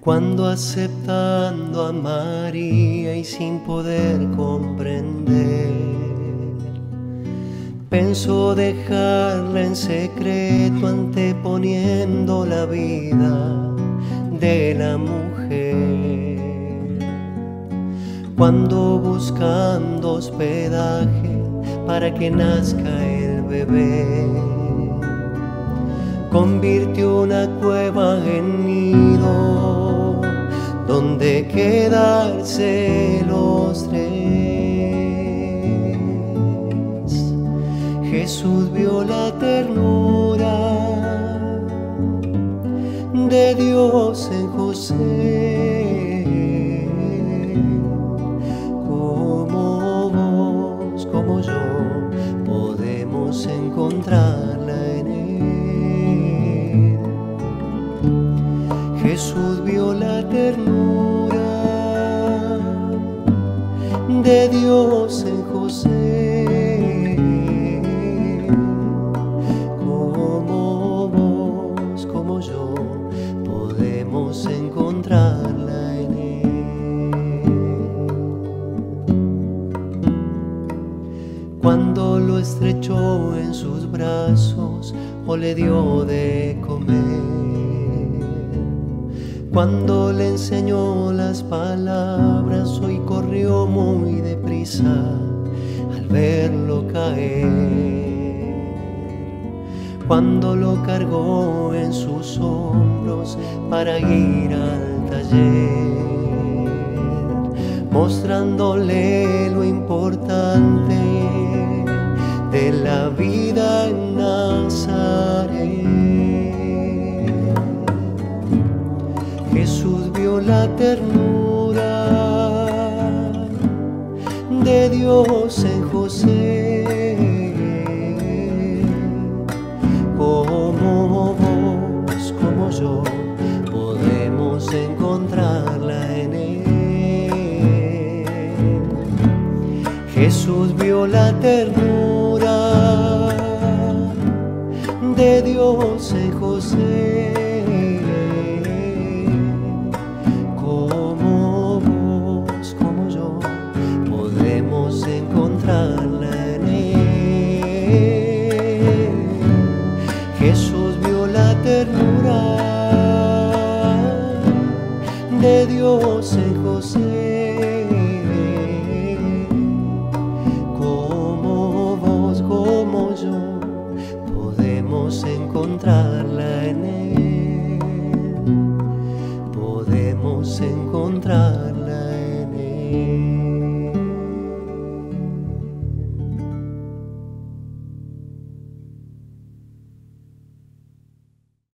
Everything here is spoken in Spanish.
Cuando aceptando a María y sin poder comprender, pensó dejarla en secreto, anteponiendo la vida de la mujer. Cuando buscando hospedaje para que nazca el bebé, convirtió una cueva en nido donde quedarse los tres. Jesús vio la ternura de Dios en José, como vos, como yo, podemos encontrarla en Él. Jesús vio la ternura de Dios en José, como vos, como yo, podemos encontrarla en Él. Cuando lo estrechó en sus brazos o le dio de comer, cuando le enseñó las palabras, hoy corrió muy deprisa al verlo caer. Cuando lo cargó en sus hombros para ir al taller, mostrándole lo importante de la vida en Nazaret. Jesús vio la ternura de Dios en José, como vos, como yo, podemos encontrarla en Él. Jesús vio la ternura de Dios en José, encontrarla en Él. Jesús vio la ternura de Dios en José, como vos, como yo, podemos encontrarla